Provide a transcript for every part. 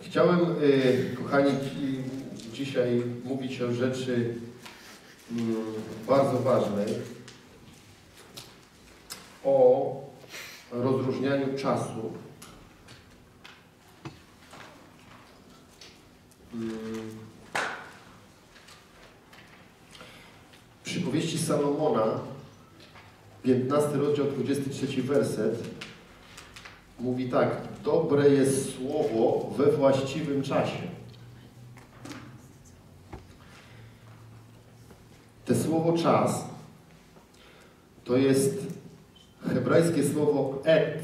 Chciałem, kochani, dzisiaj mówić o rzeczy bardzo ważnej, o rozróżnianiu czasu. Przypowieści Salomona, 15 rozdział, 23 werset, mówi tak: dobre jest słowo we właściwym czasie. To słowo czas to jest hebrajskie słowo et.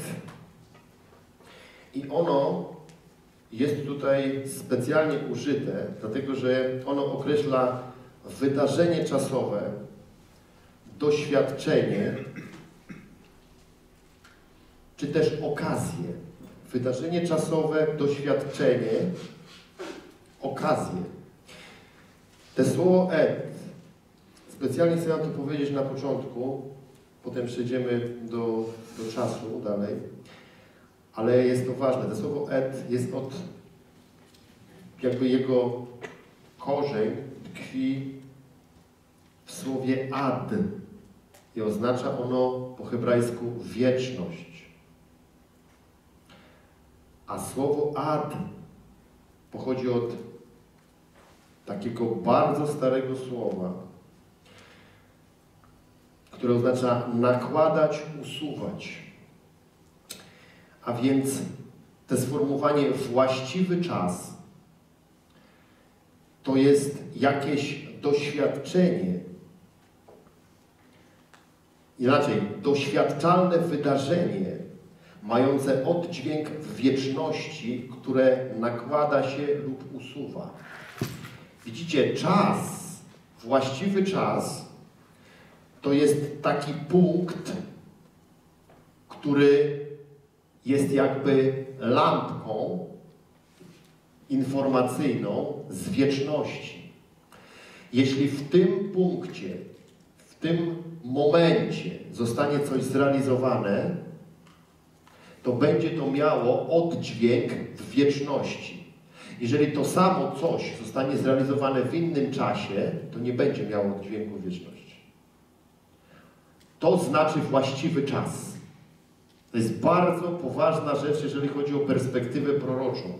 I ono jest tutaj specjalnie użyte, dlatego że ono określa wydarzenie czasowe, doświadczenie, czy też okazję. Wydarzenie czasowe, doświadczenie, okazję. To słowo et, specjalnie chcę to powiedzieć na początku, potem przejdziemy do czasu dalej, ale jest to ważne. To słowo et jest jakby jego korzeń tkwi w słowie ad i oznacza ono po hebrajsku wieczność. A słowo ad pochodzi od takiego bardzo starego słowa, które oznacza nakładać, usuwać. A więc to sformułowanie właściwy czas to jest jakieś doświadczenie, inaczej, doświadczalne wydarzenie mające oddźwięk w wieczności, które nakłada się lub usuwa. Widzicie, czas, właściwy czas to jest taki punkt, który jest jakby lampką informacyjną z wieczności. Jeśli w tym punkcie, w tym momencie zostanie coś zrealizowane, to będzie to miało oddźwięk w wieczności. Jeżeli to samo coś zostanie zrealizowane w innym czasie, to nie będzie miało oddźwięku w wieczności. To znaczy właściwy czas. To jest bardzo poważna rzecz, jeżeli chodzi o perspektywę proroczą.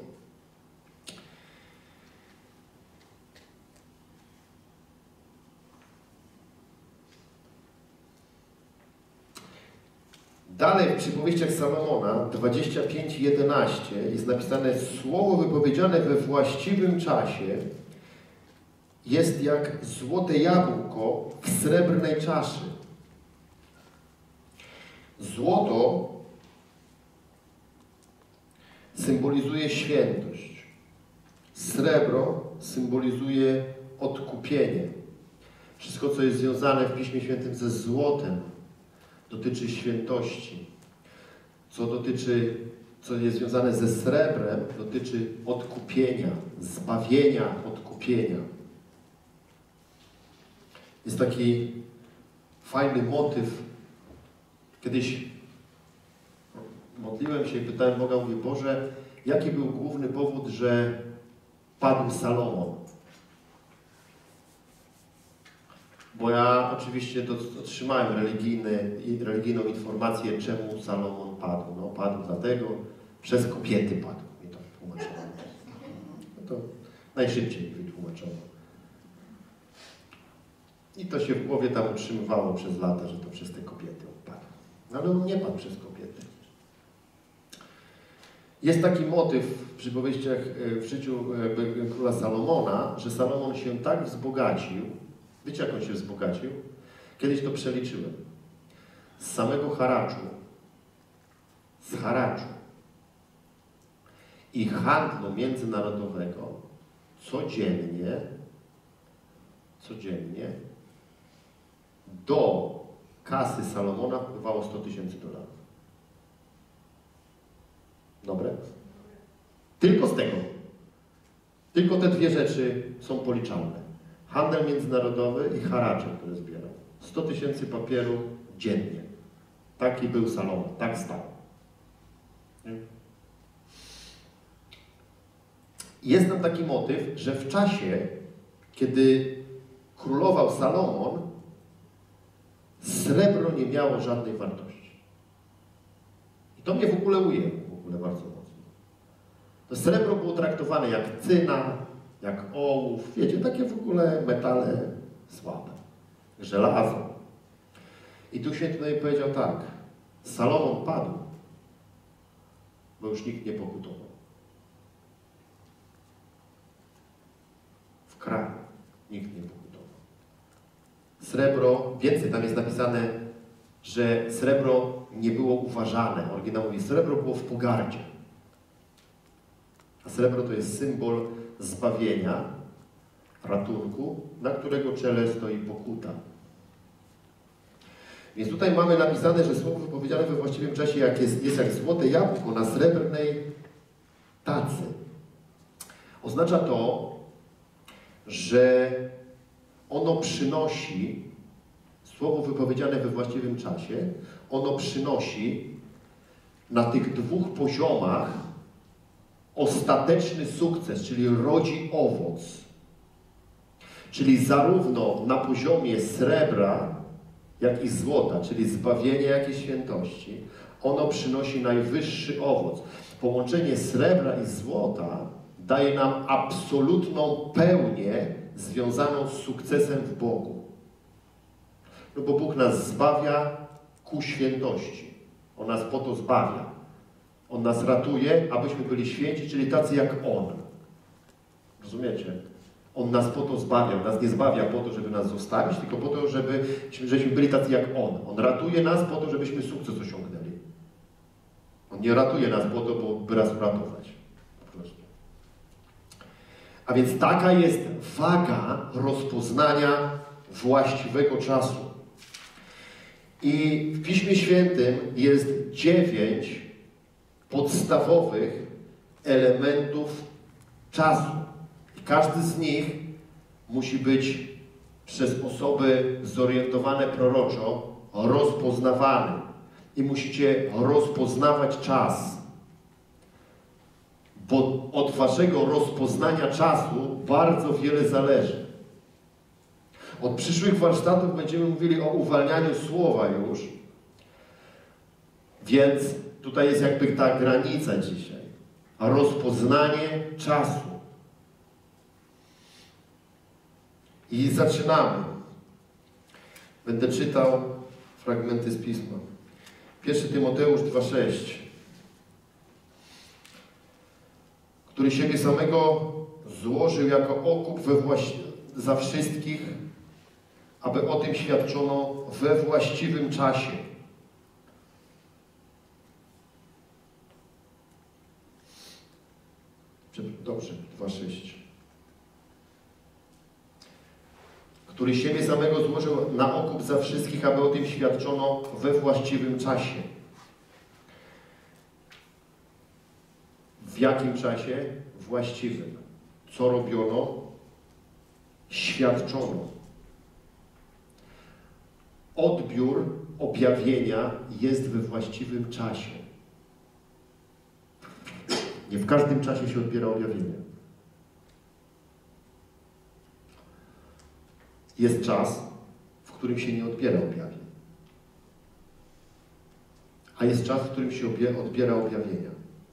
Dalej w przypowieściach Salomona 25:11 jest napisane: słowo wypowiedziane we właściwym czasie jest jak złote jabłko w srebrnej czaszy. Złoto symbolizuje świętość. Srebro symbolizuje odkupienie. Wszystko, co jest związane w Piśmie Świętym ze złotem, dotyczy świętości. Co jest związane ze srebrem, dotyczy odkupienia, zbawienia, odkupienia. Jest taki fajny motyw. Kiedyś modliłem się i pytałem Boga, mówię: Boże, jaki był główny powód, że padł Salomon? Bo ja oczywiście otrzymałem religijną informację, czemu Salomon padł. No, padł dlatego, przez kobiety padł. Mi to tłumaczono. No to najszybciej wytłumaczono. I to się w głowie tam utrzymywało przez lata, że to przez te kobiety padł. No, ale on nie padł przez kobiety. Jest taki motyw w przypowieściach w życiu króla Salomona, że Salomon się tak wzbogacił. Wiecie, jak on się wzbogacił? Kiedyś to przeliczyłem. Z samego haraczu, z haraczu i handlu międzynarodowego codziennie do kasy Salomona wpływało $100 000. Dobre? Tylko z tego. Tylko te dwie rzeczy są policzalne. Handel międzynarodowy i haracze, które zbierał. 100 000 papieru dziennie. Taki był Salomon, tak stał. Jest tam taki motyw, że w czasie, kiedy królował Salomon, srebro nie miało żadnej wartości. I to mnie w ogóle ujęło, bardzo mocno. To srebro było traktowane jak cyna, jak ołów, wiecie, takie w ogóle metale słabe, żelazo. I tu święty tutaj powiedział tak, Salomon padł, bo już nikt nie pokutował. W kraju nikt nie pokutował. Srebro, więcej, tam jest napisane, że srebro nie było uważane. Oryginał mówi, srebro było w pogardzie. A srebro to jest symbol zbawienia, ratunku, na którego czele stoi pokuta. Więc tutaj mamy napisane, że słowo wypowiedziane we właściwym czasie jest jak złote jabłko na srebrnej tacy. Oznacza to, że ono przynosi, słowo wypowiedziane we właściwym czasie, ono przynosi na tych dwóch poziomach ostateczny sukces, czyli rodzi owoc. Czyli zarówno na poziomie srebra, jak i złota, czyli zbawienie, jak i świętości, ono przynosi najwyższy owoc. Połączenie srebra i złota daje nam absolutną pełnię związaną z sukcesem w Bogu. No bo Bóg nas zbawia ku świętości. On nas po to zbawia. On nas ratuje, abyśmy byli święci, czyli tacy jak On. Rozumiecie? On nas po to zbawia. On nas nie zbawia po to, żeby nas zostawić, tylko po to, żebyśmy byli tacy jak On. On ratuje nas po to, żebyśmy sukces osiągnęli. On nie ratuje nas po to, by nas uratować. Po prostu. A więc taka jest waga rozpoznania właściwego czasu. I w Piśmie Świętym jest 9 podstawowych elementów czasu. I każdy z nich musi być przez osoby zorientowane proroczo rozpoznawany. I musicie rozpoznawać czas. Bo od waszego rozpoznania czasu bardzo wiele zależy. Od przyszłych warsztatów będziemy mówili o uwalnianiu słowa już. Więc tutaj jest jakby ta granica dzisiaj. A rozpoznanie czasu. I zaczynamy. Będę czytał fragmenty z Pisma. 1 Tymoteusz 2,6. Który siebie samego złożył jako okup za wszystkich, aby o tym świadczono we właściwym czasie. Dobrze, 2,6. Który siebie samego złożył na okup za wszystkich, aby o tym świadczono we właściwym czasie. W jakim czasie? Właściwym. Co robiono? Świadczono. Odbiór objawienia jest we właściwym czasie. Nie w każdym czasie się odbiera objawienie. Jest czas, w którym się nie odbiera objawień. A jest czas, w którym się odbiera objawienia.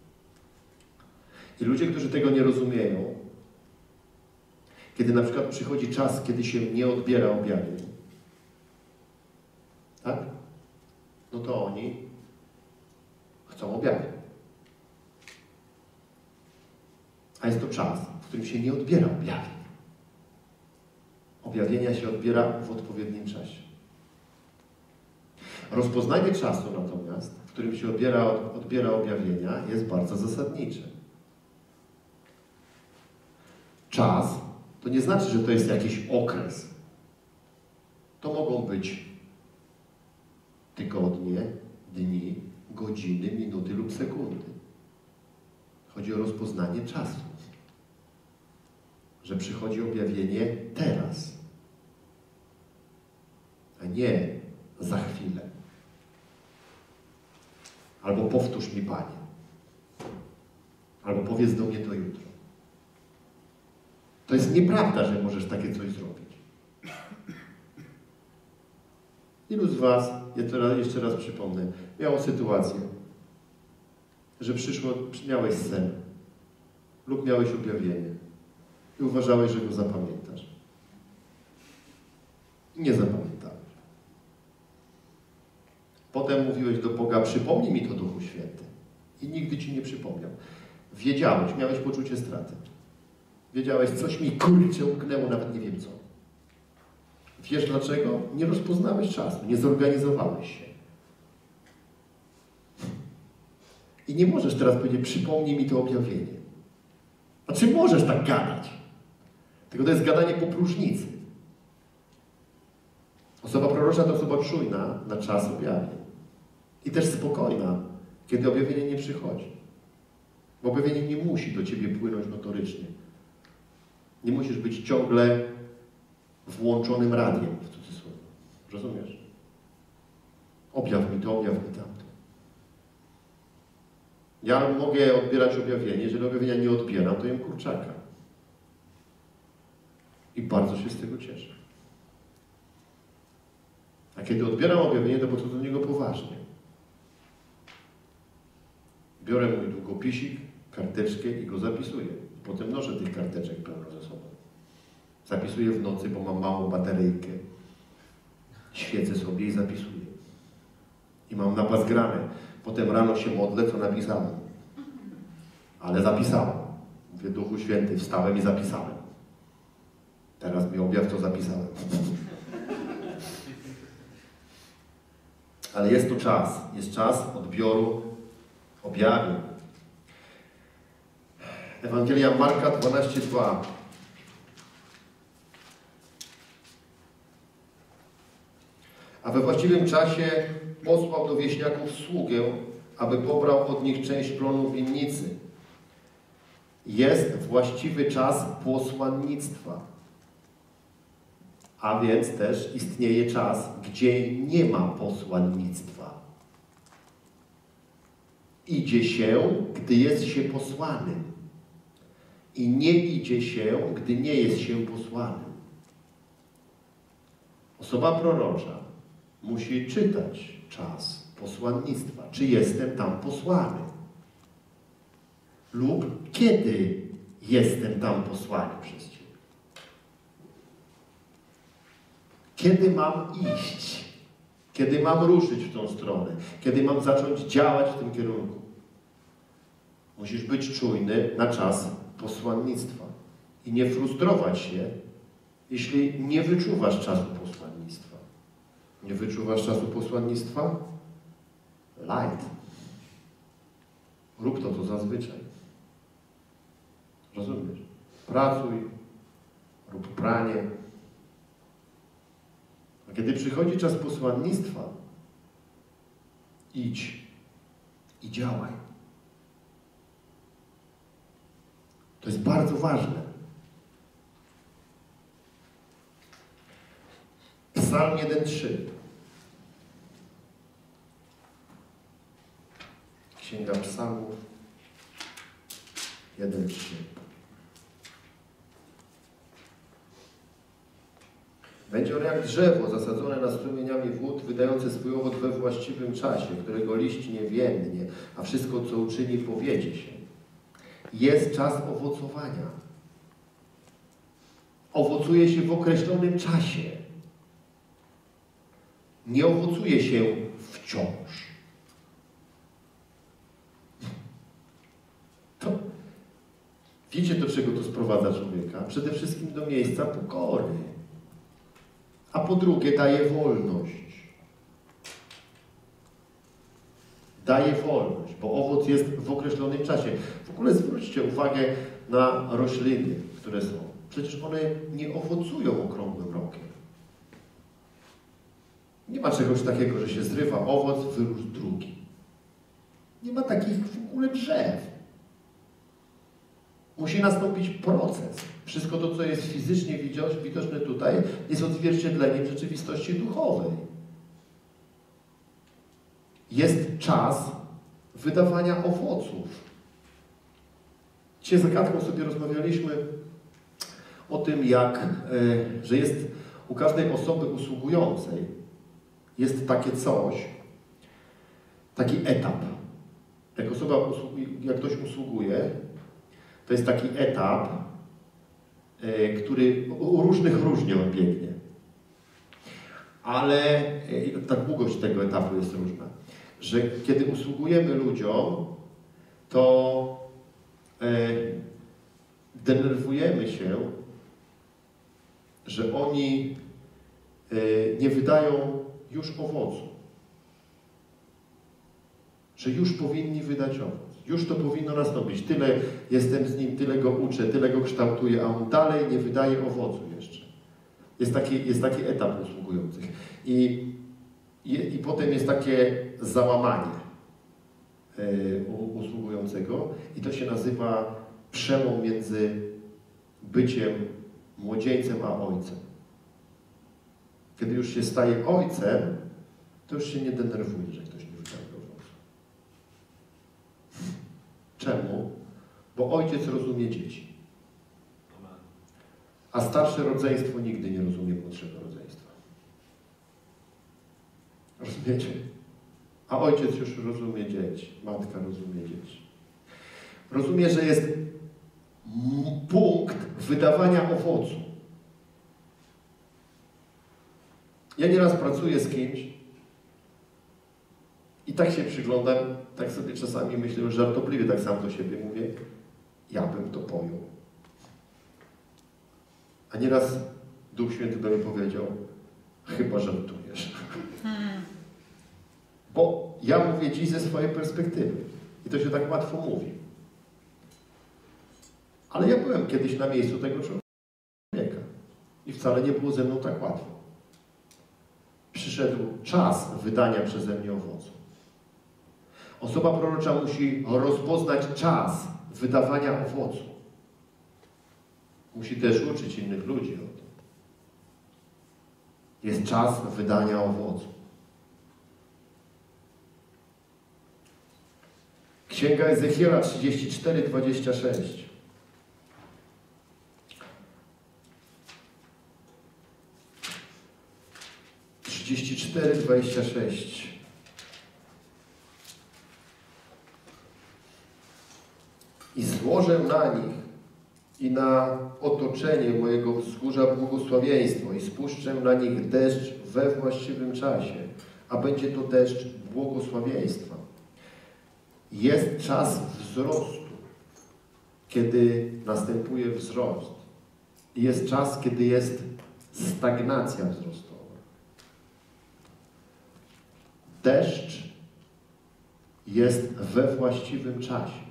I ludzie, którzy tego nie rozumieją, kiedy na przykład przychodzi czas, kiedy się nie odbiera objawień, tak? No to oni chcą objawień. A jest to czas, w którym się nie odbiera objawień. Objawienia się odbiera w odpowiednim czasie. Rozpoznanie czasu natomiast, w którym się odbiera objawienia, jest bardzo zasadnicze. Czas to nie znaczy, że to jest jakiś okres. To mogą być tygodnie, dni, godziny, minuty lub sekundy. Chodzi o rozpoznanie czasu. Że przychodzi objawienie teraz, a nie za chwilę. Albo powtórz mi, Panie. Albo powiedz do mnie to jutro. To jest nieprawda, że możesz takie coś zrobić. Ilu z was, jeszcze raz przypomnę, miało sytuację, że miałeś sen lub miałeś objawienie i uważałeś, że go zapamiętasz. I nie zapamiętałeś. Potem mówiłeś do Boga, przypomnij mi to, Duchu Święty. I nigdy ci nie przypomniał. Wiedziałeś, miałeś poczucie straty. Wiedziałeś, coś mi kurczę umknęło, nawet nie wiem co. Wiesz dlaczego? Nie rozpoznałeś czasu, nie zorganizowałeś się. I nie możesz teraz powiedzieć, przypomnij mi to objawienie. Znaczy możesz tak gadać. Tylko to jest gadanie po próżnicy. Osoba prorocza to osoba czujna na czas objawień. I też spokojna, kiedy objawienie nie przychodzi. Bo objawienie nie musi do ciebie płynąć notorycznie. Nie musisz być ciągle włączonym radiem, w cudzysłowie. Rozumiesz? Objaw mi to, objaw mi tamto. Ja mogę odbierać objawienie, jeżeli objawienia nie odbieram, to jem kurczaka. I bardzo się z tego cieszę. A kiedy odbieram objawienie, to podchodzę do niego poważnie. Biorę mój długopisik, karteczkę i go zapisuję. Potem noszę tych karteczek pełno ze sobą. Zapisuję w nocy, bo mam małą bateryjkę. Świecę sobie i zapisuję. I mam na pas grane. Potem rano się modlę, co napisałem. Ale zapisałem. Mówię, Duchu Święty, wstałem i zapisałem. Teraz mi objaw, co zapisałem. Ale jest to czas. Jest czas odbioru objawień. Ewangelia Marka 12:2. A we właściwym czasie posłał do wieśniaków sługę, aby pobrał od nich część plonu winnicy. Jest właściwy czas posłannictwa. A więc też istnieje czas, gdzie nie ma posłannictwa. Idzie się, gdy jest się posłanym. I nie idzie się, gdy nie jest się posłanym. Osoba prorocza musi czytać czas posłannictwa. Czy jestem tam posłany? Lub kiedy jestem tam posłany przez Ciebie? Kiedy mam iść? Kiedy mam ruszyć w tą stronę? Kiedy mam zacząć działać w tym kierunku? Musisz być czujny na czas posłannictwa. I nie frustrować się, jeśli nie wyczuwasz czasu posłannictwa. Nie wyczuwasz czasu posłannictwa? Light. Rób to, co zazwyczaj. Rozumiesz? Pracuj, rób pranie. A kiedy przychodzi czas posłannictwa, idź i działaj. To jest bardzo ważne. Psalm 1:3. Księga Psalmów 1:3. Będzie on jak drzewo zasadzone nad strumieniami wód, wydające swój owoc we właściwym czasie, którego liść nie więdnie, a wszystko, co uczyni, powiedzie się. Jest czas owocowania. Owocuje się w określonym czasie. Nie owocuje się wciąż. To wiecie, do czego to sprowadza człowieka? Przede wszystkim do miejsca pokory. A po drugie, daje wolność. Daje wolność, bo owoc jest w określonym czasie. W ogóle zwróćcie uwagę na rośliny, które są. Przecież one nie owocują okrągłym rokiem. Nie ma czegoś takiego, że się zrywa owoc, wyrósł drugi. Nie ma takich w ogóle drzew. Musi nastąpić proces. Wszystko to, co jest fizycznie widoczne tutaj, jest odzwierciedleniem rzeczywistości duchowej. Jest czas wydawania owoców. Dzisiaj z Agatką sobie rozmawialiśmy o tym, że jest u każdej osoby usługującej jest takie coś, taki etap. Jak ktoś usługuje, to jest taki etap, który u różnych różnie on biegnie. Ale ta długość tego etapu jest różna. Że kiedy usługujemy ludziom, to denerwujemy się, że oni nie wydają już owocu. Że już powinni wydać owoc. Już to powinno nastąpić. Tyle jestem z nim, tyle go uczę, tyle go kształtuję, a on dalej nie wydaje owocu jeszcze. Jest taki etap usługujących. I potem jest takie załamanie usługującego i to się nazywa przełom między byciem młodzieńcem a ojcem. Kiedy już się staje ojcem, to już się nie denerwuje, że ktoś nie wydaje owocu. Czemu? Bo ojciec rozumie dzieci. A starsze rodzeństwo nigdy nie rozumie młodszego rodzeństwa. Rozumiecie? A ojciec już rozumie dzieci. Matka rozumie dzieci. Rozumie, że jest punkt wydawania owocu. Ja nieraz pracuję z kimś i tak się przyglądam, tak sobie czasami myślę, już żartobliwie tak sam do siebie mówię, ja bym to pojął. A nieraz Duch Święty do mnie powiedział, chyba żartujesz. Bo ja mówię dziś ze swojej perspektywy i to się tak łatwo mówi. Ale ja byłem kiedyś na miejscu tego człowieka i wcale nie było ze mną tak łatwo. Przyszedł czas wydania przeze mnie owocu. Osoba prorocza musi rozpoznać czas wydawania owocu. Musi też uczyć innych ludzi o tym. Jest czas wydania owocu. Księga Ezechiela 34:26. I złożę na nich i na otoczenie mojego wzgórza błogosławieństwo i spuszczę na nich deszcz we właściwym czasie, a będzie to deszcz błogosławieństwa. Jest czas wzrostu, kiedy następuje wzrost. I jest czas, kiedy jest stagnacja wzrostowa. Deszcz jest we właściwym czasie.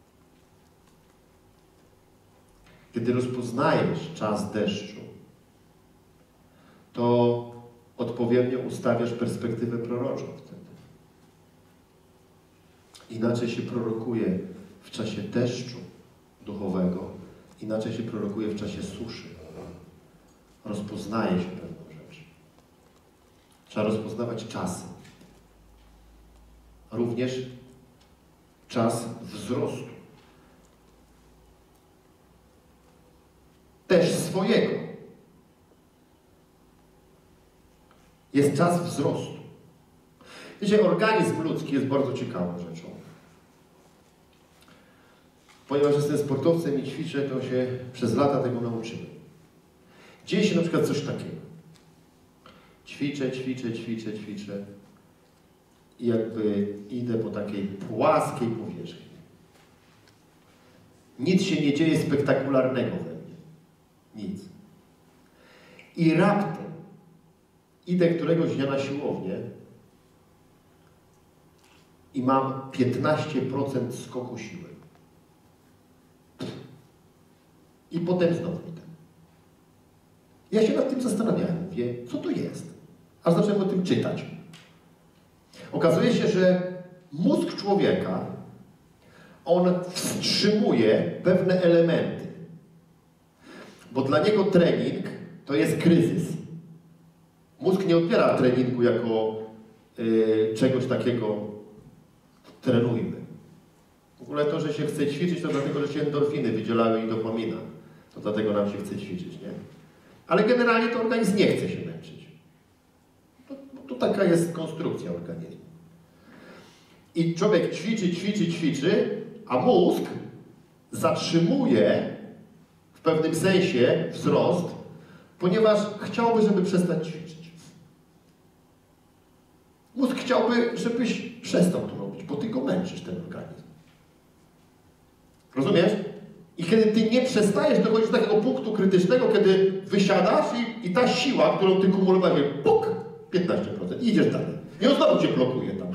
Kiedy rozpoznajesz czas deszczu, to odpowiednio ustawiasz perspektywę proroczą wtedy. Inaczej się prorokuje w czasie deszczu duchowego, inaczej się prorokuje w czasie suszy. Rozpoznaje się pewną rzecz. Trzeba rozpoznawać czasy. Również czas wzrostu. Też swojego. Jest czas wzrostu. Wiecie, organizm ludzki jest bardzo ciekawą rzeczą. Ponieważ jestem sportowcem i ćwiczę, to się przez lata tego nauczyłem. Dzieje się na przykład coś takiego. Ćwiczę. I jakby idę po takiej płaskiej powierzchni. Nic się nie dzieje spektakularnego we mnie. Nic. I raptem idę któregoś dnia na siłownię i mam 15% skoku siły. I potem znowu idę. Ja się nad tym zastanawiałem. Mówię, co to jest? Aż zacząłem o tym czytać. Okazuje się, że mózg człowieka, on wstrzymuje pewne elementy. Bo dla niego trening to jest kryzys. Mózg nie odbiera treningu jako czegoś takiego trenujmy. W ogóle to, że się chce ćwiczyć, to dlatego, że się endorfiny wydzielały i dopamina. To dlatego nam się chce ćwiczyć, nie? Ale generalnie to organizm nie chce się męczyć. To taka jest konstrukcja organizmu. I człowiek ćwiczy, a mózg zatrzymuje w pewnym sensie wzrost, ponieważ chciałby, żeby przestać ćwiczyć. Mózg chciałby, żebyś przestał to robić, bo ty go męczysz, ten organizm. Rozumiesz? I kiedy ty nie przestajesz dochodzić do takiego punktu krytycznego, kiedy wysiadasz i ta siła, którą ty kumulowałeś, puk, 15%, i idziesz dalej. I on znowu cię blokuje tam.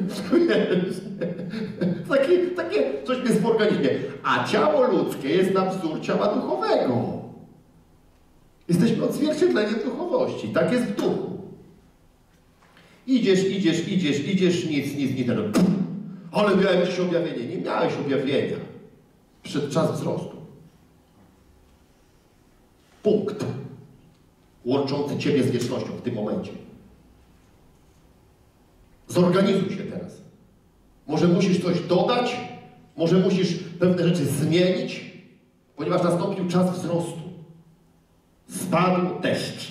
takie coś jest w organizmie. A ciało ludzkie jest na wzór ciała duchowego. Jesteśmy odzwierciedleniem duchowości. Tak jest w duchu. Idziesz, nic. Ale miałem dziś objawienie. Nie miałeś objawienia. Przed czas wzrostu. Punkt łączący ciebie z wiecznością w tym momencie. Zorganizuj się teraz. Może musisz coś dodać, może musisz pewne rzeczy zmienić, ponieważ nastąpił czas wzrostu. Spadł deszcz.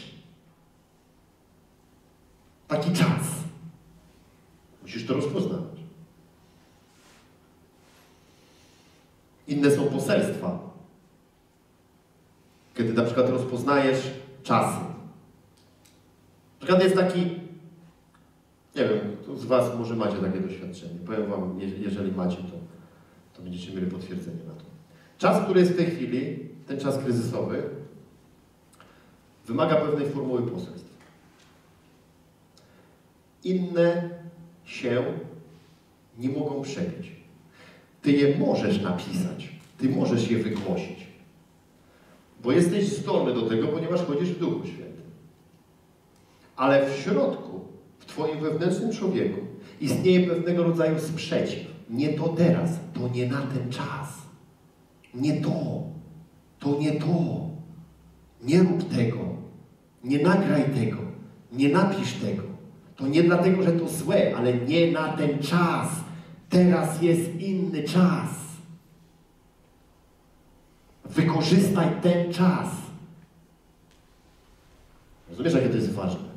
Taki czas. Musisz to rozpoznawać. Inne są poselstwa. Kiedy na przykład rozpoznajesz czasy. Na przykład jest taki, nie wiem, kto z was może macie takie doświadczenie. Powiem wam, jeżeli macie, to będziecie mieli potwierdzenie na to. Czas, który jest w tej chwili, ten czas kryzysowy, wymaga pewnej formuły poselstw. Inne się nie mogą przebić. Ty je możesz napisać, ty możesz je wygłosić, bo jesteś zdolny do tego, ponieważ chodzisz w Duchu Świętym. Ale w środku, w twoim wewnętrznym człowieku istnieje pewnego rodzaju sprzeciw. Nie to teraz, to nie na ten czas. Nie to nie to. Nie rób tego, nie nagraj tego, nie napisz tego. To nie dlatego, że to złe, ale nie na ten czas. Teraz jest inny czas. Wykorzystaj ten czas. Rozumiesz, jakie to jest ważne?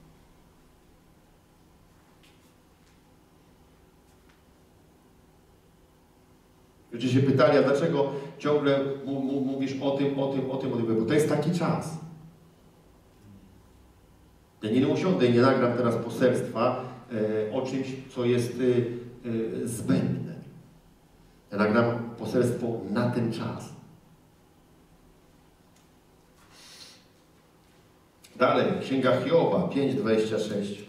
Ludzie się pytali, a dlaczego ciągle mówisz o tym, bo to jest taki czas. Ja nie usiądę i nie nagram teraz poselstwa o czymś, co jest zbędne. Ja nagram poselstwo na ten czas. Dalej, Księga Hioba 5:26.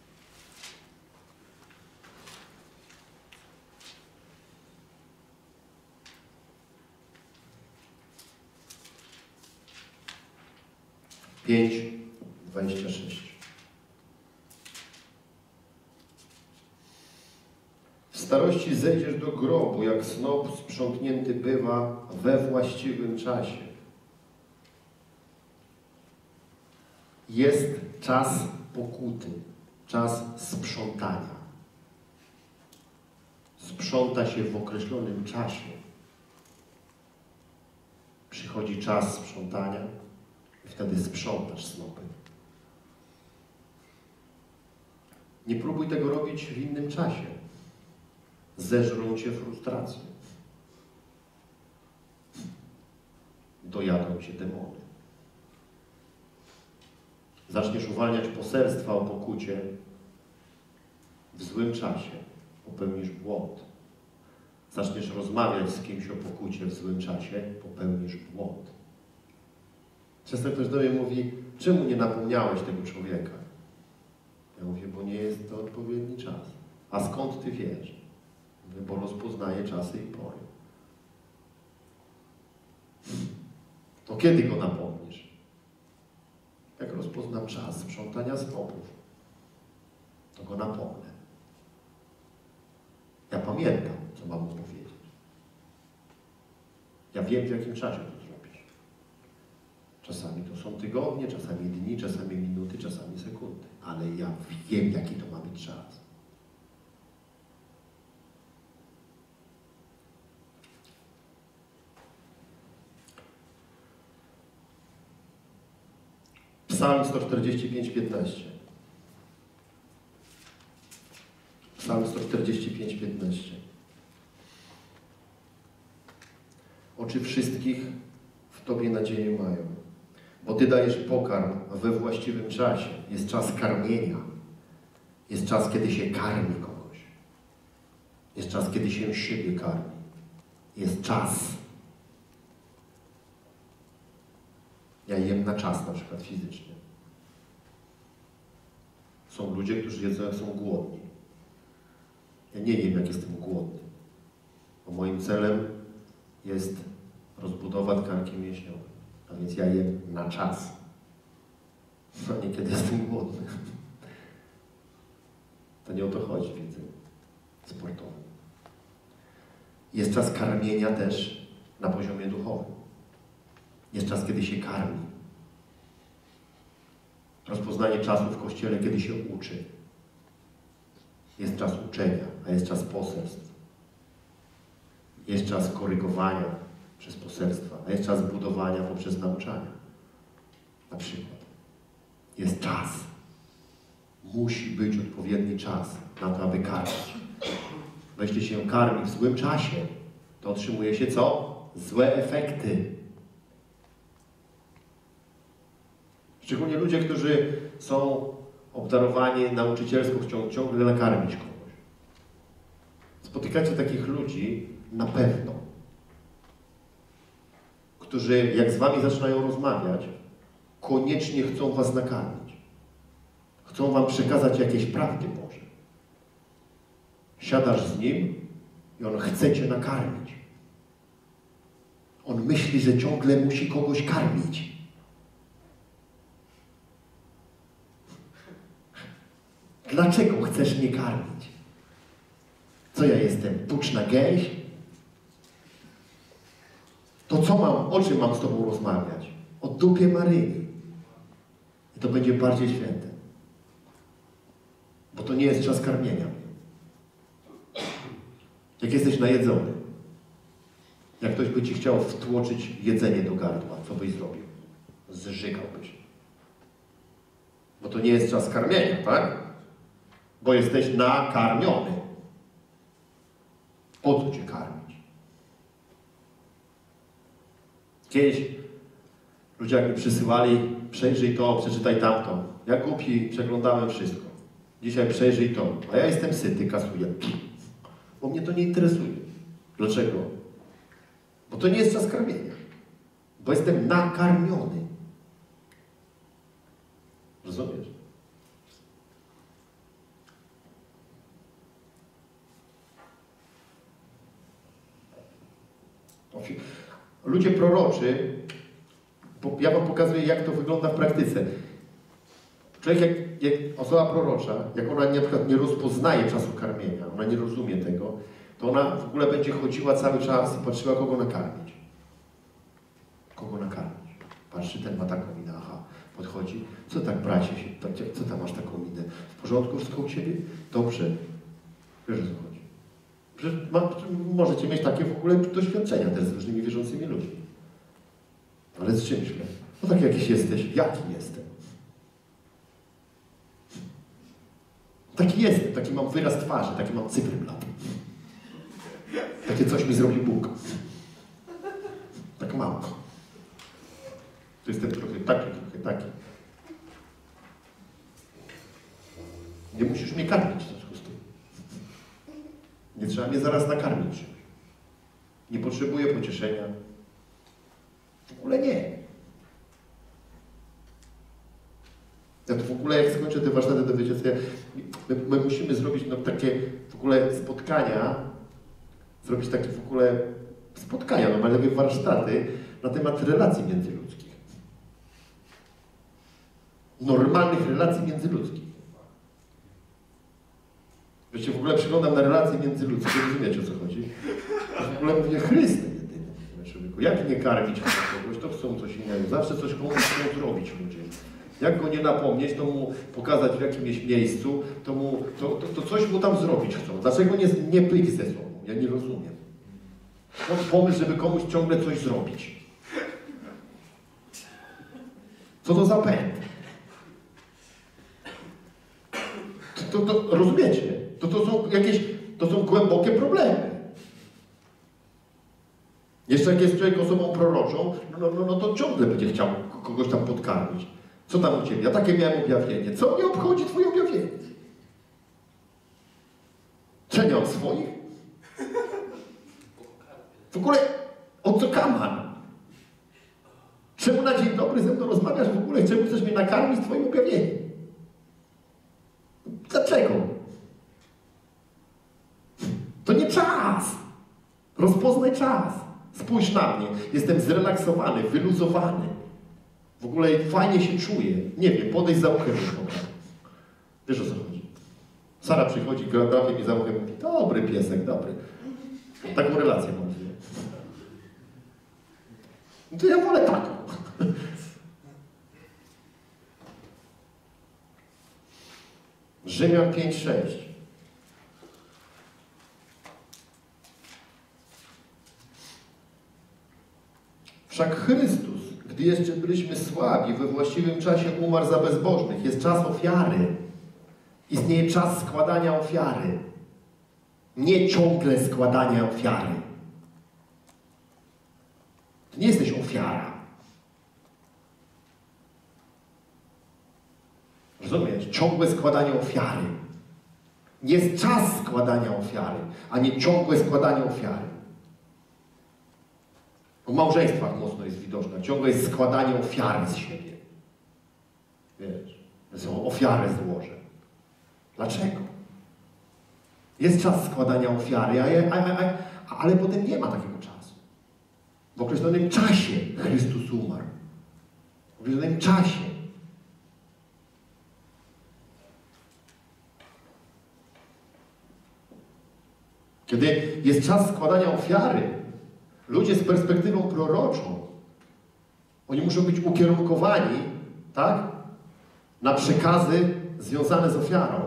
W starości zejdziesz do grobu, jak snop sprzątnięty bywa we właściwym czasie. Jest czas pokuty, czas sprzątania. Sprząta się w określonym czasie. Przychodzi czas sprzątania i wtedy sprzątasz snopy. Nie próbuj tego robić w innym czasie. Zeżrą cię frustrację. Dojadą cię demony. Zaczniesz uwalniać poselstwa o pokucie w złym czasie. Popełnisz błąd. Zaczniesz rozmawiać z kimś o pokucie w złym czasie. Popełnisz błąd. Często ktoś do mnie mówi, czemu nie napomniałeś tego człowieka? Ja mówię, bo nie jest to odpowiedni czas. A skąd ty wiesz? Mówię, bo rozpoznaję czasy i pory. To kiedy go napomnisz? Jak rozpoznam czas sprzątania snopów, to go napomnę. Ja pamiętam, co mam mu powiedzieć. Ja wiem, w jakim czasie to zrobić. Czasami to są tygodnie, czasami dni, czasami minuty, czasami sekundy. Ale ja wiem, jaki to ma być czas. Psalm 145:15. Psalm 145:15. Oczy wszystkich w Tobie nadzieję mają, bo Ty dajesz pokarm we właściwym czasie. Jest czas karmienia. Jest czas, kiedy się karmi kogoś. Jest czas, kiedy się siebie karmi. Jest czas. Ja jem na czas, na przykład fizycznie. Są ludzie, którzy jedzą, jak są głodni. Ja nie jem, jak jestem głodny. Bo moim celem jest rozbudowa tkanki mięśniowej. A więc ja jem na czas. A nie kiedy jestem głodny. To nie o to chodzi w jedzeniu sportowym. Jest czas karmienia też na poziomie duchowym. Jest czas, kiedy się karmi. Rozpoznanie czasu w Kościele, kiedy się uczy. Jest czas uczenia, a jest czas poselstw. Jest czas korygowania przez poselstwa, a jest czas budowania poprzez nauczania. Na przykład. Jest czas. Musi być odpowiedni czas na to, aby karmić. Bo jeśli się karmi w złym czasie, to otrzymuje się co? Złe efekty. Szczególnie ludzie, którzy są obdarowani nauczycielsko, chcą ciągle nakarmić kogoś. Spotykacie takich ludzi na pewno, którzy jak z wami zaczynają rozmawiać, koniecznie chcą was nakarmić. Chcą wam przekazać jakieś prawdy Boże. Siadasz z nim i on chce cię nakarmić. On myśli, że ciągle musi kogoś karmić. Dlaczego chcesz mnie karmić? Co ja jestem? Tuczna gęś? To co mam? O czym mam z tobą rozmawiać? O dupie Maryi. I to będzie bardziej święte. Bo to nie jest czas karmienia. Jak jesteś najedzony, jak ktoś by ci chciał wtłoczyć jedzenie do gardła, co byś zrobił? Zżygałbyś. Bo to nie jest czas karmienia, tak? Bo jesteś nakarmiony. Po co cię karmić? Kiedyś ludzie jak mi przysyłali, przejrzyj to, przeczytaj tamto. Ja głupi przeglądałem wszystko. Dzisiaj przejrzyj to. A ja jestem syty, kasuję. Bo mnie to nie interesuje. Dlaczego? Bo to nie jest czas karmienia. Bo jestem nakarmiony. Rozumiesz? Ludzie proroczy, ja wam pokazuję, jak to wygląda w praktyce. Człowiek, jak osoba prorocza, jak ona na przykład nie rozpoznaje czasu karmienia, ona nie rozumie tego, to ona w ogóle będzie chodziła cały czas i patrzyła, kogo nakarmić. Kogo nakarmić. Patrzy, ten ma taką minę, aha, podchodzi. Co tak, bracie, co tam masz taką minę? W porządku wszystko u ciebie? Dobrze. Wiesz, o co chodzi. Możecie mieć takie w ogóle doświadczenia też z różnymi wierzącymi ludźmi. Ale z czymś? No tak jakiś jesteś. Jaki jestem? Taki jestem, taki mam wyraz twarzy, taki mam cyfryplat. Takie coś mi zrobił Bóg. Tak mam. To jestem trochę taki. Nie musisz mnie karmić w związku z tym. Nie trzeba mnie zaraz nakarmić. Nie potrzebuję pocieszenia. W ogóle nie. Ja to w ogóle, jak skończę te warsztaty, to wiecie, my musimy zrobić takie w ogóle spotkania, zrobić takie w ogóle spotkania, normalne warsztaty na temat relacji międzyludzkich. Normalnych relacji międzyludzkich. Wiecie, w ogóle przyglądam na relacje międzyludzkie, rozumiecie, o co chodzi? W ogóle mówię, Chryste jedyny, człowieku. Jak nie karmić kogoś, to chcą coś innego. Zawsze coś komuś chcą zrobić ludzie. Jak go nie napomnieć, to mu pokazać w jakimś miejscu, to coś mu tam zrobić chcą. Dlaczego nie być ze sobą? Ja nie rozumiem. Mam pomysł, żeby komuś ciągle coś zrobić. Co to za pęd? rozumiecie? To są głębokie problemy. Jeszcze jak jest człowiek osobą proroczą, no to ciągle będzie chciał kogoś tam podkarmić. Co tam u ciebie? Ja takie miałem objawienie. Co mnie obchodzi twoje objawienie? Czy nie od swoich? W ogóle o co kaman? Czemu na dzień dobry ze mną rozmawiasz w ogóle? Czemu chcesz mnie nakarmić twoim objawieniem? Dlaczego? To nie czas. Rozpoznaj czas. Spójrz na mnie. Jestem zrelaksowany, wyluzowany. W ogóle fajnie się czuję. Nie wiem, podejść za uchem. Wiesz o co chodzi? Sara przychodzi, drapie mi za uchem i mówi, dobry piesek, dobry. Taką relację mam z nią. No to ja wolę taką. Rzymian 5:6. Wszak Chrystus, gdy jeszcze byliśmy słabi, we właściwym czasie umarł za bezbożnych. Jest czas ofiary. Istnieje czas składania ofiary. Nie ciągle składania ofiary. To nie jesteś ofiara. Rozumiesz? Ciągłe składanie ofiary. Jest czas składania ofiary, a nie ciągłe składanie ofiary. W małżeństwach mocno jest widoczne. Ciągle jest składanie ofiary z siebie. Wiesz, są ofiarę złożę. Dlaczego? Jest czas składania ofiary, ale potem nie ma takiego czasu. W określonym czasie Chrystus umarł. W określonym czasie. Kiedy jest czas składania ofiary, ludzie z perspektywą proroczą, oni muszą być ukierunkowani, tak? Na przekazy związane z ofiarą.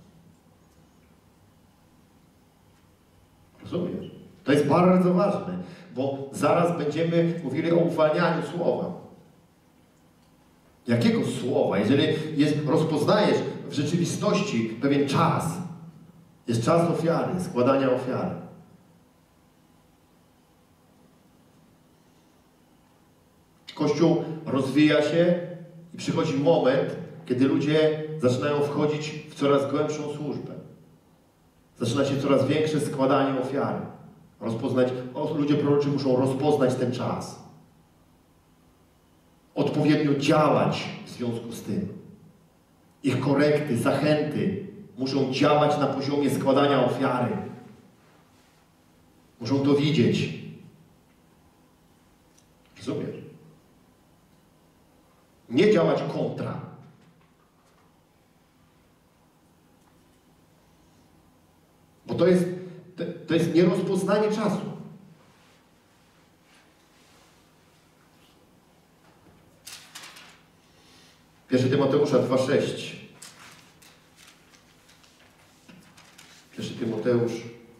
Rozumiesz? To jest bardzo ważne, bo zaraz będziemy mówili o uwalnianiu słowa. Jakiego słowa? Jeżeli rozpoznajesz w rzeczywistości pewien czas, jest czas ofiary, składania ofiary. Kościół rozwija się i przychodzi moment, kiedy ludzie zaczynają wchodzić w coraz głębszą służbę. Zaczyna się coraz większe składanie ofiary. Ludzie proroczy muszą rozpoznać ten czas. Odpowiednio działać w związku z tym. Ich korekty, zachęty muszą działać na poziomie składania ofiary. Muszą to widzieć. Rozumiesz? Nie działać kontra. Bo to jest nierozpoznanie czasu. Pierwszy Tymoteusza 2:6. Pierwszy Tymoteusz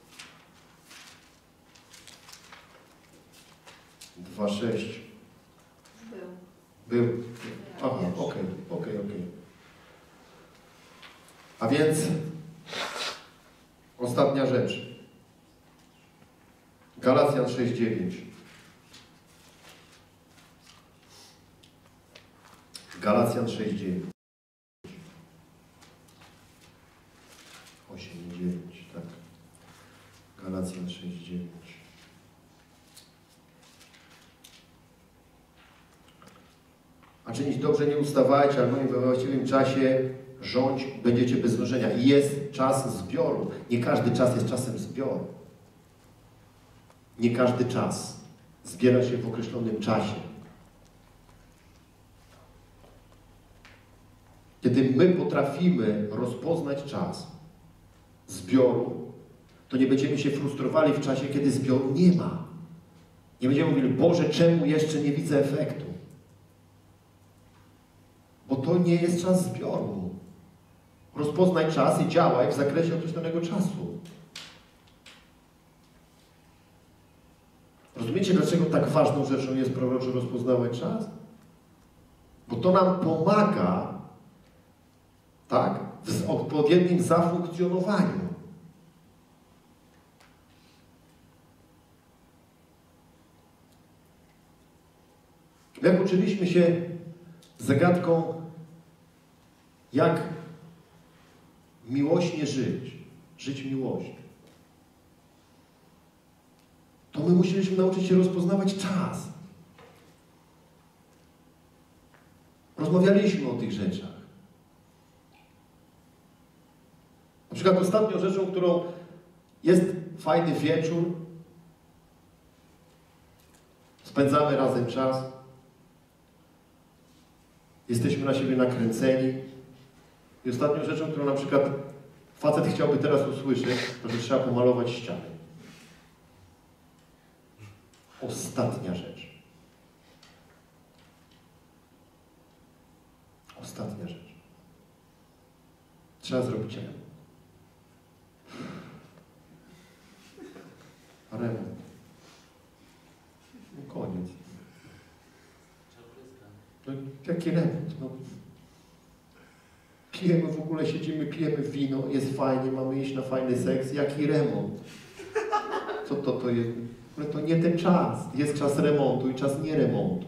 2:6. Był. Aha, okej. A więc ostatnia rzecz. Galacjan 6:9. Galacjan 6:9. 8:9, tak. Galacjan 6:9. A czynić dobrze nie ustawajcie, albowiem we właściwym czasie rządź będziecie bez znużenia. I jest czas zbioru. Nie każdy czas jest czasem zbioru. Nie każdy czas zbiera się w określonym czasie. Kiedy my potrafimy rozpoznać czas zbioru, to nie będziemy się frustrowali w czasie, kiedy zbioru nie ma. Nie będziemy mówili, Boże, czemu jeszcze nie widzę efektu? Bo to nie jest czas zbioru. Rozpoznaj czas i działaj w zakresie określonego czasu. Rozumiecie, dlaczego tak ważną rzeczą jest proroczo rozpoznawać czas? Bo to nam pomaga tak? W odpowiednim zafunkcjonowaniu. Jak uczyliśmy się zagadką, jak miłośnie żyć miłością, to my musieliśmy nauczyć się rozpoznawać czas. Rozmawialiśmy o tych rzeczach. Na przykład ostatnią rzeczą, którą jest fajny wieczór, spędzamy razem czas, jesteśmy na siebie nakręceni. I ostatnią rzeczą, którą na przykład facet chciałby teraz usłyszeć, to że trzeba pomalować ścianę. Ostatnia rzecz. Ostatnia rzecz. Trzeba zrobić remont. Remont. No koniec. No jaki remont? No. Pijemy w ogóle, siedzimy, pijemy wino, jest fajnie, mamy iść na fajny seks. Jaki remont? Co to jest? Ale to nie ten czas. Jest czas remontu i czas nie remontu.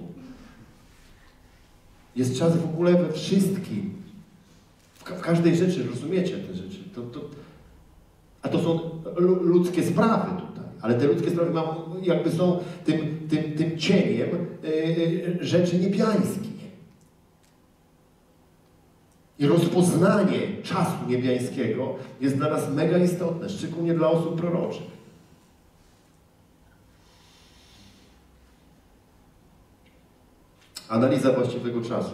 Jest czas w ogóle we wszystkim. W każdej rzeczy, rozumiecie te rzeczy. A to są ludzkie sprawy tutaj. Ale te ludzkie sprawy jakby są tym cieniem rzeczy niebiańskich. I rozpoznanie czasu niebiańskiego jest dla nas mega istotne, szczególnie dla osób proroczych. Analiza właściwego czasu.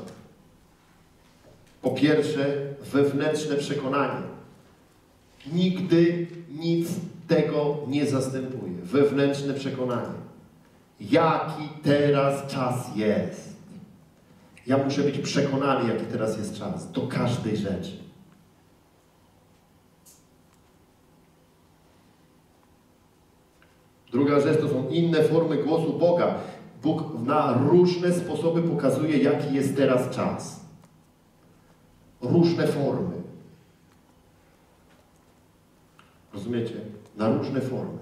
Po pierwsze, wewnętrzne przekonanie. Nigdy nic tego nie zastępuje. Wewnętrzne przekonanie. Jaki teraz czas jest? Ja muszę być przekonany, jaki teraz jest czas. Do każdej rzeczy. Druga rzecz to są inne formy głosu Boga. Bóg na różne sposoby pokazuje, jaki jest teraz czas. Różne formy. Rozumiecie? Na różne formy.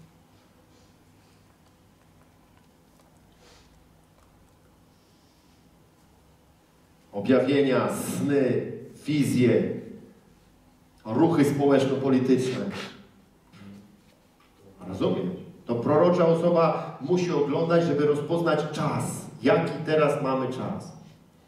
Objawienia, sny, wizje, ruchy społeczno-polityczne. Rozumiesz? To prorocza osoba musi oglądać, żeby rozpoznać czas. Jaki teraz mamy czas.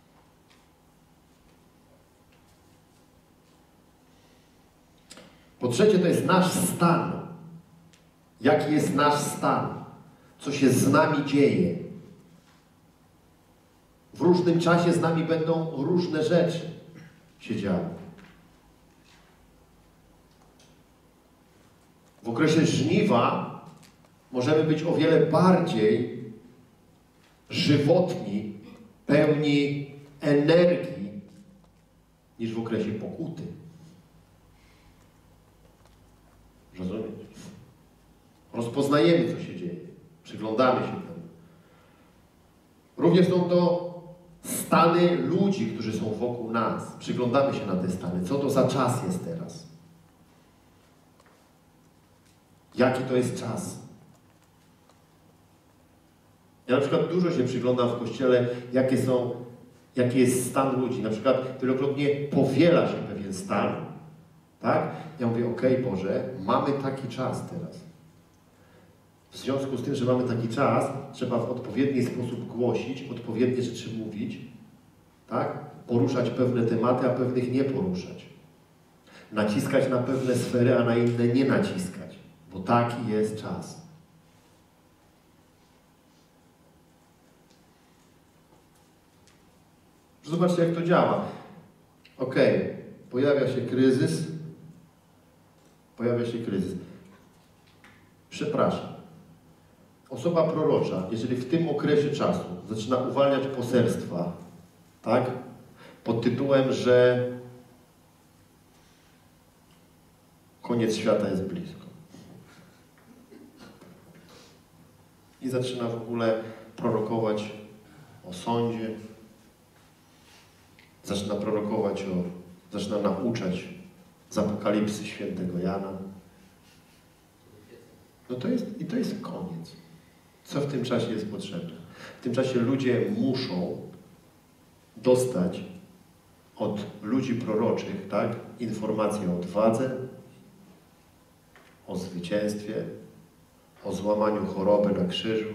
Po trzecie, to jest nasz stan. Jaki jest nasz stan? Co się z nami dzieje? W różnym czasie z nami będą różne rzeczy się działy. W okresie żniwa możemy być o wiele bardziej żywotni, pełni energii niż w okresie pokuty. Rozumiesz? Rozpoznajemy, co się dzieje. Przyglądamy się temu. Również są to stany ludzi, którzy są wokół nas. Przyglądamy się na te stany. Co to za czas jest teraz? Jaki to jest czas? Ja na przykład dużo się przyglądam w Kościele, jaki jest stan ludzi. Na przykład wielokrotnie powiela się pewien stan. Tak? Ja mówię, okej, Boże, mamy taki czas teraz. W związku z tym, że mamy taki czas, trzeba w odpowiedni sposób głosić, odpowiednie rzeczy mówić, tak? Poruszać pewne tematy, a pewnych nie poruszać. Naciskać na pewne sfery, a na inne nie naciskać, bo taki jest czas. Zobaczcie, jak to działa. Okej, pojawia się kryzys. Przepraszam. Osoba prorocza, jeżeli w tym okresie czasu zaczyna uwalniać poselstwa, tak? Pod tytułem, że koniec świata jest blisko. I zaczyna w ogóle prorokować o sądzie, zaczyna prorokować o zaczyna nauczać z Apokalipsy świętego Jana. No to jest koniec. Co w tym czasie jest potrzebne? W tym czasie ludzie muszą dostać od ludzi proroczych, tak, informacje o odwadze, o zwycięstwie, o złamaniu choroby na krzyżu,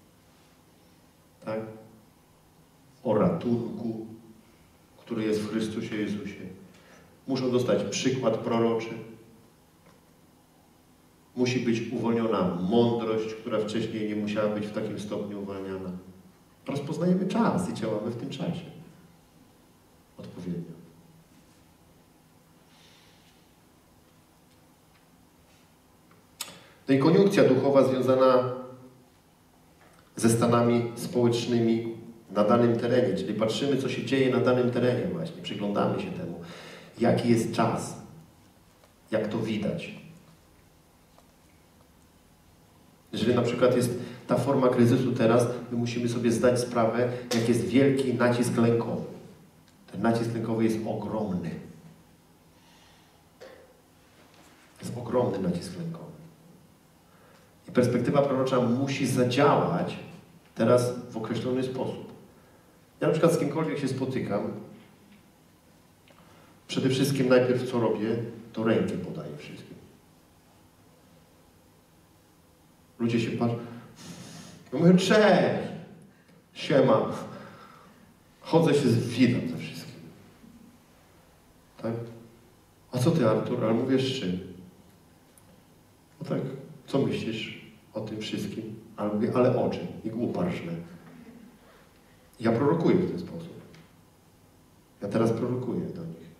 tak, o ratunku, który jest w Chrystusie Jezusie. Muszą dostać przykład proroczy. Musi być uwolniona mądrość, która wcześniej nie musiała być w takim stopniu uwalniana. Rozpoznajemy czas i działamy w tym czasie. Odpowiednio. No i koniunkcja duchowa związana ze stanami społecznymi na danym terenie, czyli patrzymy, co się dzieje na danym terenie właśnie, przyglądamy się temu. Jaki jest czas? Jak to widać? Jeżeli na przykład jest ta forma kryzysu teraz, my musimy sobie zdać sprawę, jak jest wielki nacisk lękowy. Ten nacisk lękowy jest ogromny. Jest ogromny nacisk lękowy. I perspektywa prorocza musi zadziałać teraz w określony sposób. Ja na przykład z kimkolwiek się spotykam, przede wszystkim najpierw co robię, to rękę podaję wszystkim. Ludzie się patrzą. Ja mówię, cześć, siema. Chodzę się witam ze wszystkim. Tak? A co ty, Artur? Ale mówię, z czym? No tak, co myślisz o tym wszystkim? Ale mówię, ale o czym? I głupa rżnę. Ja prorokuję w ten sposób. Ja teraz prorokuję do nich.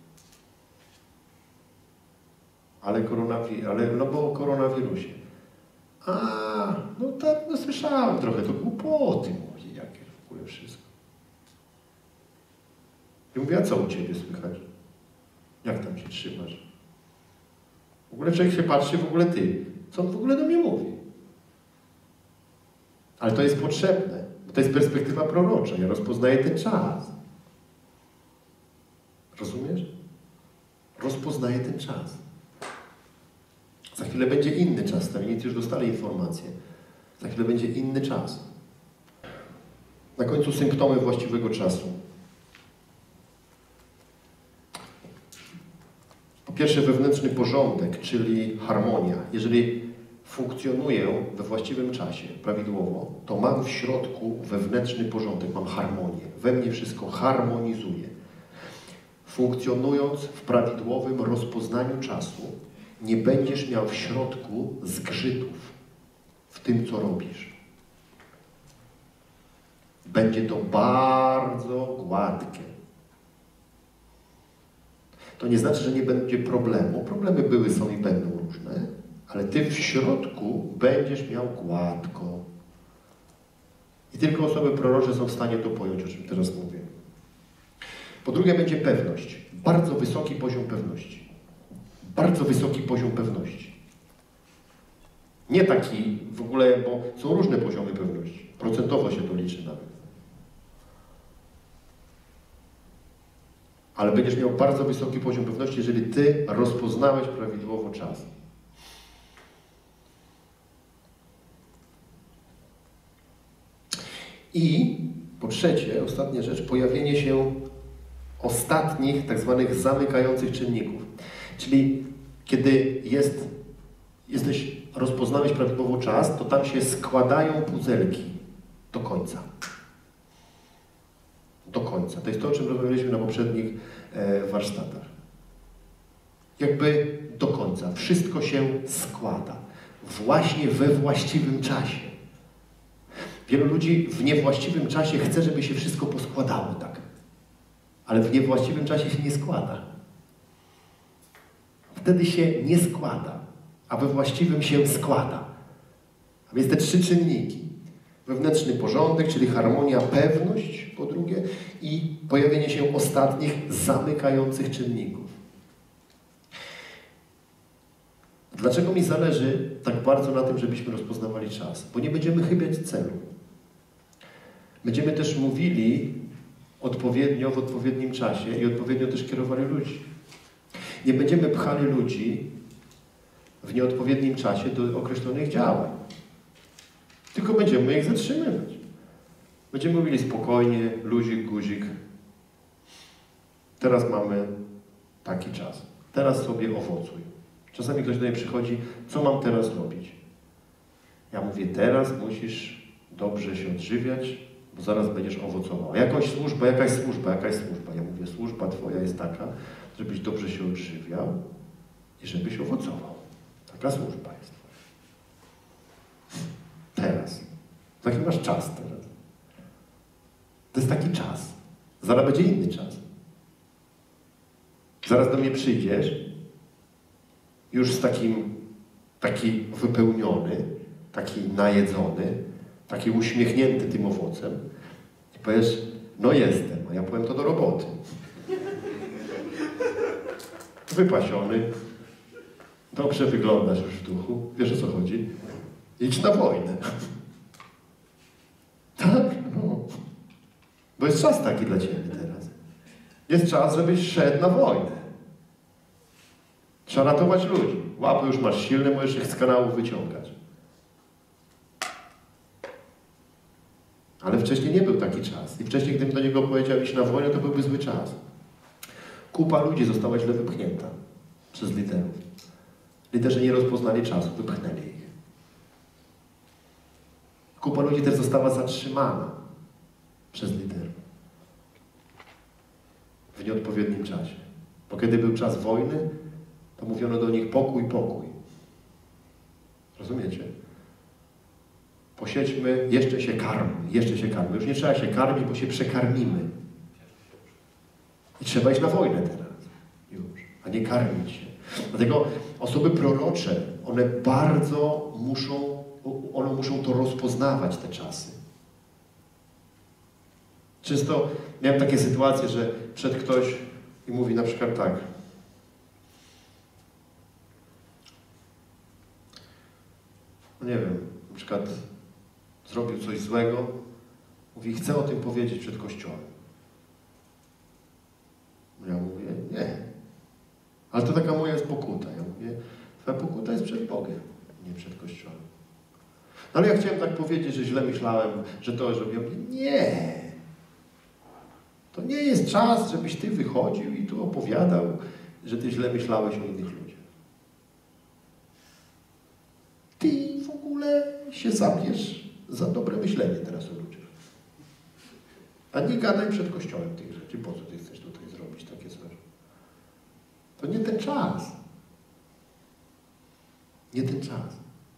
No bo o koronawirusie. A, no tak, no słyszałem trochę, to głupoty mówi, jakie w ogóle wszystko. I mówię, a co u ciebie słychać? Jak tam się trzymasz? W ogóle człowiek się patrzy, w ogóle ty. Co on w ogóle do mnie mówi? Ale to jest potrzebne, bo to jest perspektywa prorocza. Ja rozpoznaję ten czas. Rozumiesz? Rozpoznaję ten czas. Za chwilę będzie inny czas. Stawienicy już dostali informację. Za chwilę będzie inny czas. Na końcu symptomy właściwego czasu. Po pierwsze wewnętrzny porządek, czyli harmonia. Jeżeli funkcjonuję we właściwym czasie, prawidłowo, to mam w środku wewnętrzny porządek, mam harmonię. We mnie wszystko harmonizuje. Funkcjonując w prawidłowym rozpoznaniu czasu, nie będziesz miał w środku zgrzytów w tym, co robisz. Będzie to bardzo gładkie. To nie znaczy, że nie będzie problemu. Problemy były, są i będą różne, ale ty w środku będziesz miał gładko. I tylko osoby prorocze są w stanie to pojąć, o czym teraz mówię. Po drugie będzie pewność. Bardzo wysoki poziom pewności. Bardzo wysoki poziom pewności. Nie taki w ogóle, bo są różne poziomy pewności. Procentowo się to liczy nawet. Ale będziesz miał bardzo wysoki poziom pewności, jeżeli ty rozpoznałeś prawidłowo czas. I po trzecie, ostatnia rzecz, pojawienie się ostatnich, tak zwanych zamykających czynników. Czyli kiedy rozpoznałeś prawidłowo czas, to tam się składają puzelki do końca. Do końca. To jest to, o czym rozmawialiśmy na poprzednich warsztatach. Jakby do końca. Wszystko się składa. Właśnie we właściwym czasie. Wielu ludzi w niewłaściwym czasie chce, żeby się wszystko poskładało tak. Ale w niewłaściwym czasie się nie składa. Wtedy się nie składa, a we właściwym się składa. A więc te trzy czynniki. Wewnętrzny porządek, czyli harmonia, pewność, po drugie, i pojawienie się ostatnich zamykających czynników. Dlaczego mi zależy tak bardzo na tym, żebyśmy rozpoznawali czas? Bo nie będziemy chybiać celu. Będziemy też mówili odpowiednio, w odpowiednim czasie i odpowiednio też kierowali ludzi. Nie będziemy pchali ludzi w nieodpowiednim czasie do określonych działań. Tylko będziemy ich zatrzymywać. Będziemy mówili spokojnie, luzik, guzik. Teraz mamy taki czas. Teraz sobie owocuj. Czasami ktoś do mnie przychodzi, co mam teraz robić? Ja mówię, teraz musisz dobrze się odżywiać, bo zaraz będziesz owocował. Jakaś służba. Ja mówię, służba twoja jest taka, żebyś dobrze się odżywiał i żebyś owocował. Taka służba jest twoja. Teraz. Taki masz czas teraz. To jest taki czas. Zaraz będzie inny czas. Zaraz do mnie przyjdziesz, już z taki wypełniony, taki najedzony, taki uśmiechnięty tym owocem i powiesz, no jestem, a ja powiem to do roboty. Wypasiony, dobrze wyglądasz już w duchu, wiesz o co chodzi? Idź na wojnę. Tak? No. Bo jest czas taki dla ciebie teraz. Jest czas, żebyś szedł na wojnę. Trzeba ratować ludzi. Łapy już masz silne, możesz ich z kanału wyciągać. Ale wcześniej nie był taki czas. I wcześniej, gdybym do niego powiedział iść na wojnę, to byłby zły czas. Kupa ludzi została źle wypchnięta przez liderów. Liderzy nie rozpoznali czasu, wypchnęli ich. Kupa ludzi też została zatrzymana przez liderów. W nieodpowiednim czasie. Bo kiedy był czas wojny, to mówiono do nich pokój, pokój. Rozumiecie? Posiedźmy, jeszcze się karmy. Już nie trzeba się karmić, bo się przekarmimy. I trzeba iść na wojnę teraz. Już. A nie karmić się. Dlatego osoby prorocze, one muszą to rozpoznawać, te czasy. Często miałem takie sytuacje, że przed ktoś i mówi na przykład tak. No nie wiem, na przykład zrobił coś złego, mówi, chcę o tym powiedzieć przed Kościołem. Ja mówię, nie. Ale to taka moja jest pokuta. Ja mówię, twoja pokuta jest przed Bogiem, nie przed Kościołem. No ale ja chciałem tak powiedzieć, że źle myślałem, że to zrobiłem. Nie. To nie jest czas, żebyś ty wychodził i tu opowiadał, że ty źle myślałeś o innych ludziach. Ty w ogóle się zabierz za dobre myślenie teraz o ludziach. A nie gadaj przed Kościołem tych rzeczy. Po co ty chcesz tutaj zrobić takie coś? To nie ten czas. Nie ten czas.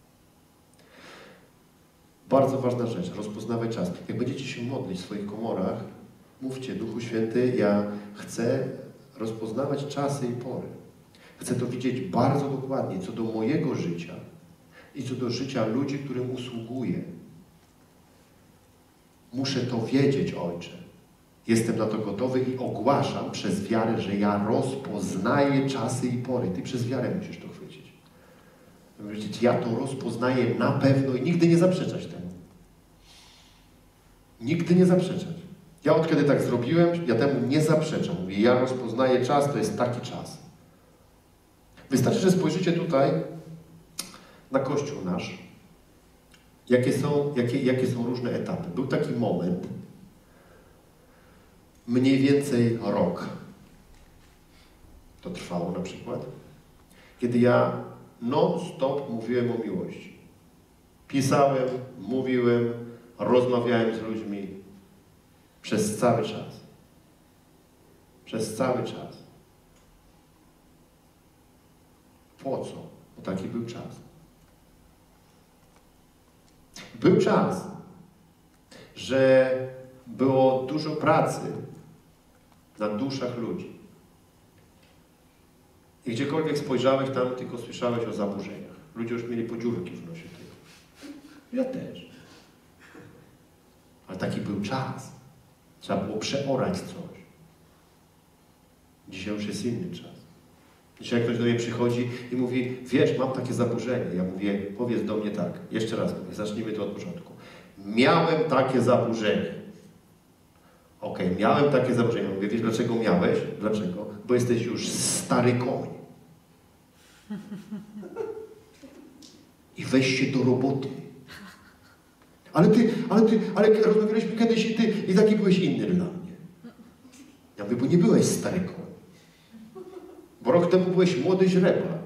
Bardzo ważna rzecz. Rozpoznawaj czas. Jak będziecie się modlić w swoich komorach, mówcie, Duchu Święty, ja chcę rozpoznawać czasy i pory. Chcę to widzieć bardzo dokładnie, co do mojego życia i co do życia ludzi, którym usługuję. Muszę to wiedzieć, Ojcze. Jestem na to gotowy i ogłaszam przez wiarę, że ja rozpoznaję czasy i pory. Ty przez wiarę musisz to chwycić. Ja to rozpoznaję na pewno i nigdy nie zaprzeczać temu. Nigdy nie zaprzeczać. Ja od kiedy tak zrobiłem, ja temu nie zaprzeczam. Mówię, ja rozpoznaję czas, to jest taki czas. Wystarczy, że spojrzycie tutaj na Kościół nasz, jakie są różne etapy. Był taki moment, mniej więcej rok. To trwało na przykład, kiedy ja non-stop mówiłem o miłości. Pisałem, mówiłem, rozmawiałem z ludźmi przez cały czas. Przez cały czas. Po co? Bo taki był czas. Był czas, że było dużo pracy na duszach ludzi. I gdziekolwiek spojrzałeś, tam tylko słyszałeś o zaburzeniach. Ludzie już mieli podziurki w nosie tego. Ja też. Ale taki był czas. Trzeba było przeorać coś. Dzisiaj już jest inny czas. Dzisiaj jak ktoś do mnie przychodzi i mówi, wiesz, mam takie zaburzenie. Ja mówię, powiedz do mnie tak. Jeszcze raz mówię, zacznijmy to od początku. Miałem takie zaburzenie. Okej, miałem takie zaburzenia. Mówię, wiesz dlaczego miałeś? Dlaczego? Bo jesteś już stary koń. I weź się do roboty. Ale rozmawialiśmy kiedyś i taki byłeś inny dla mnie. Ja mówię, bo nie byłeś stary koń. Bo rok temu byłeś młody źrebak.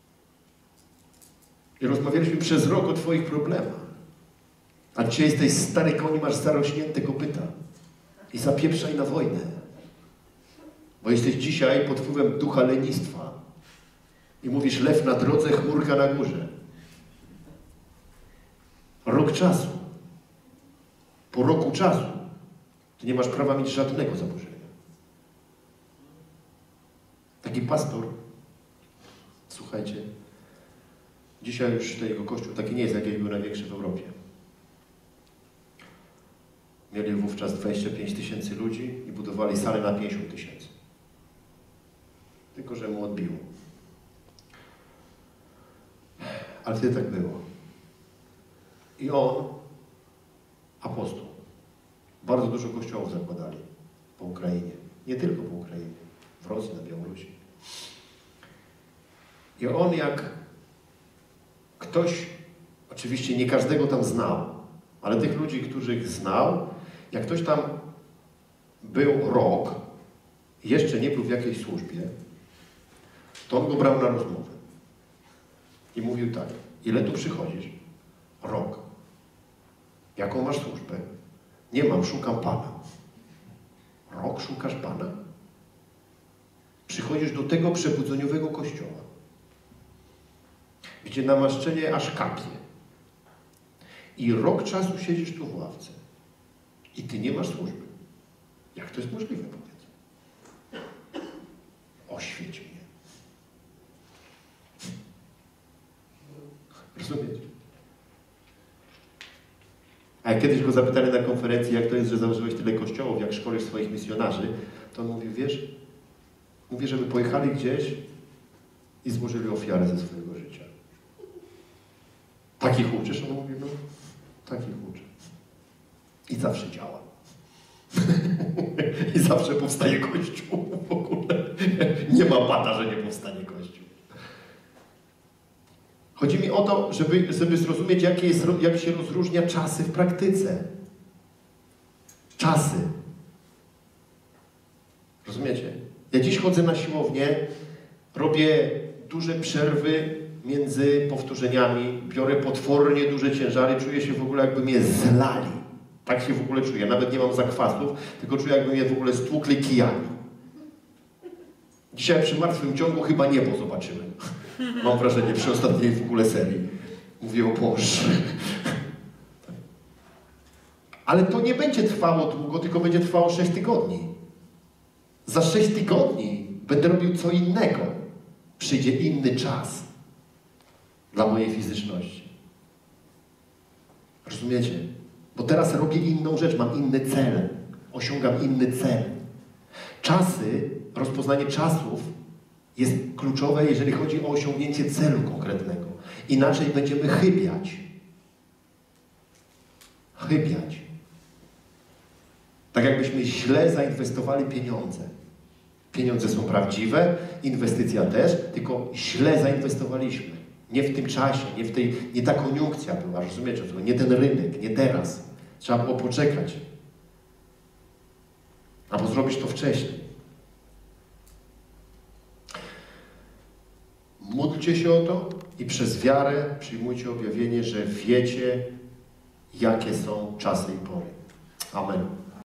I rozmawialiśmy przez rok o twoich problemach. A dzisiaj jesteś stary koń i masz zarośnięte kopyta. I zapieprzaj na wojnę. Bo jesteś dzisiaj pod wpływem ducha lenistwa. I mówisz, lew na drodze, chmurka na górze. Rok czasu. Po roku czasu ty nie masz prawa mieć żadnego zaburzenia. Taki pastor, słuchajcie, dzisiaj już tego kościół taki nie jest, jaki był największy w Europie. Mieli wówczas 25 000 ludzi i budowali salę na 50 000. Tylko że mu odbiło. Ale wtedy tak było. I on, apostoł, bardzo dużo kościołów zakładali po Ukrainie. Nie tylko po Ukrainie. W Rosji, na Białorusi. I on jak ktoś, oczywiście nie każdego tam znał, ale tych ludzi, których znał, jak ktoś tam był rok, jeszcze nie był w jakiejś służbie, to on go brał na rozmowę. I mówił tak, ile tu przychodzisz? Rok. Jaką masz służbę? Nie mam, szukam Pana. Rok szukasz Pana? Przychodzisz do tego przebudzeniowego kościoła, gdzie namaszczenie aż kapie. I rok czasu siedzisz tu w ławce. I ty nie masz służby. Jak to jest możliwe, powiedz? Oświeć mnie. Rozumiecie? A jak kiedyś go zapytali na konferencji, jak to jest, że założyłeś tyle kościołów, jak szkolisz swoich misjonarzy, to on mówił, wiesz, mówi, żeby pojechali gdzieś i złożyli ofiarę ze swojego życia. Takich uczysz? On mówi, no, takich uczę. I zawsze działa. I zawsze powstaje Kościół w ogóle. Nie ma bata, że nie powstanie Kościół. Chodzi mi o to, żeby zrozumieć, jak się rozróżnia czasy w praktyce. Czasy. Rozumiecie? Ja dziś chodzę na siłownię, robię duże przerwy między powtórzeniami, biorę potwornie duże ciężary, czuję się w ogóle, jakby mnie zlali. Tak się w ogóle czuję. Nawet nie mam zakwasów, tylko czuję, jakby mnie w ogóle stłukli kijami. Dzisiaj przy martwym ciągu chyba niebo zobaczyłem. Mam wrażenie, przy ostatniej w ogóle serii. Mówię o Boże. Ale to nie będzie trwało długo, tylko będzie trwało 6 tygodni. Za 6 tygodni będę robił co innego. Przyjdzie inny czas dla mojej fizyczności. Rozumiecie? Bo teraz robię inną rzecz, mam inny cel. Osiągam inny cel. Czasy, rozpoznanie czasów jest kluczowe, jeżeli chodzi o osiągnięcie celu konkretnego. Inaczej będziemy chybiać. Chybiać. Tak jakbyśmy źle zainwestowali pieniądze. Pieniądze są prawdziwe, inwestycja też, tylko źle zainwestowaliśmy. Nie w tym czasie, nie ta koniunkcja była, rozumiecie? Nie ten rynek, nie teraz. Trzeba było poczekać. Albo zrobić to wcześniej. Módlcie się o to i przez wiarę przyjmujcie objawienie, że wiecie, jakie są czasy i pory. Amen.